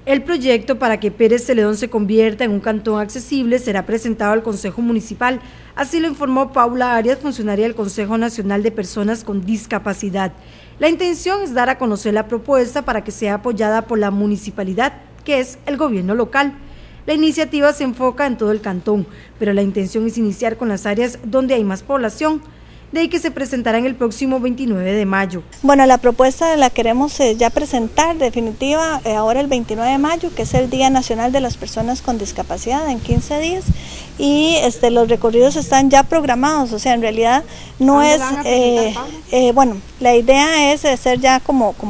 El proyecto para que Pérez Celedón se convierta en un cantón accesible será presentado al Consejo Municipal, así lo informó Paula Arias, funcionaria del Consejo Nacional de Personas con Discapacidad. La intención es dar a conocer la propuesta para que sea apoyada por la municipalidad, que es el gobierno local. La iniciativa se enfoca en todo el cantón, pero la intención es iniciar con las áreas donde hay más población. De ahí que se presentará en el próximo 29 de mayo. Bueno, la propuesta la queremos ya presentar definitiva ahora el 29 de mayo, que es el Día Nacional de las Personas con Discapacidad, en 15 días, y los recorridos están ya programados, o sea, en realidad no es, bueno, la idea es hacer ya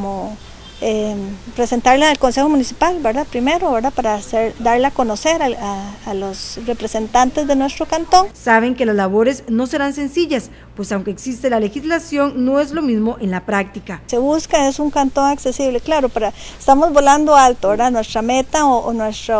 presentarla al Consejo Municipal, ¿verdad? Primero, ¿verdad? Para darla a conocer a los representantes de nuestro cantón. Saben que las labores no serán sencillas, pues aunque existe la legislación, no es lo mismo en la práctica. Se busca es un cantón accesible, claro, estamos volando alto, ¿verdad? Nuestra meta o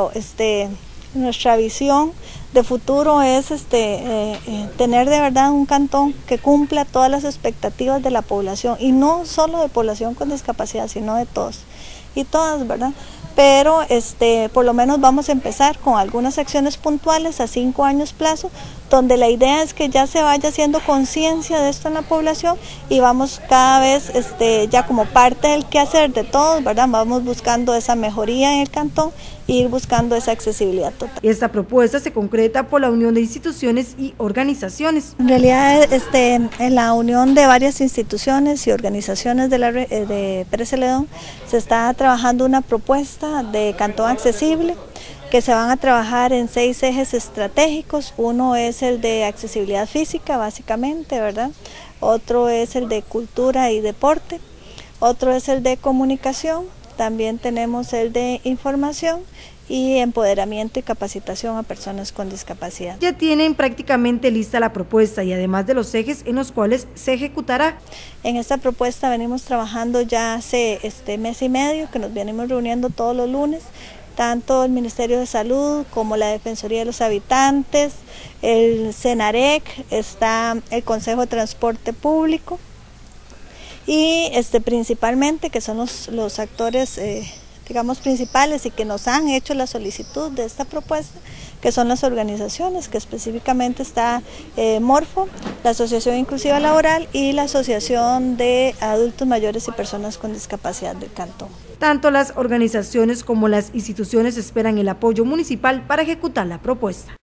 nuestra visión de futuro es tener de verdad un cantón que cumpla todas las expectativas de la población, y no solo de población con discapacidad, sino de todos y todas, ¿verdad? Pero por lo menos vamos a empezar con algunas acciones puntuales a 5 años plazo, donde la idea es que ya se vaya haciendo conciencia de esto en la población y vamos cada vez ya como parte del quehacer de todos, ¿verdad? Vamos buscando esa mejoría en el cantón e ir buscando esa accesibilidad total. Esta propuesta se concreta por la unión de instituciones y organizaciones. En realidad en la unión de varias instituciones y organizaciones de Pérez Celedón se está trabajando una propuesta de cantón accesible, que se van a trabajar en 6 ejes estratégicos. Uno es el de accesibilidad física, básicamente, ¿verdad? Otro es el de cultura y deporte, otro es el de comunicación, también tenemos el de información y empoderamiento y capacitación a personas con discapacidad. Ya tienen prácticamente lista la propuesta y además de los ejes en los cuales se ejecutará. En esta propuesta venimos trabajando ya hace mes y medio, que nos venimos reuniendo todos los lunes, tanto el Ministerio de Salud como la Defensoría de los Habitantes, el CENAREC, está el Consejo de Transporte Público y principalmente, que son los actores digamos principales y que nos han hecho la solicitud de esta propuesta, que son las organizaciones, que específicamente está Morfo, la Asociación Inclusiva Laboral y la Asociación de Adultos Mayores y Personas con Discapacidad del Cantón. Tanto las organizaciones como las instituciones esperan el apoyo municipal para ejecutar la propuesta.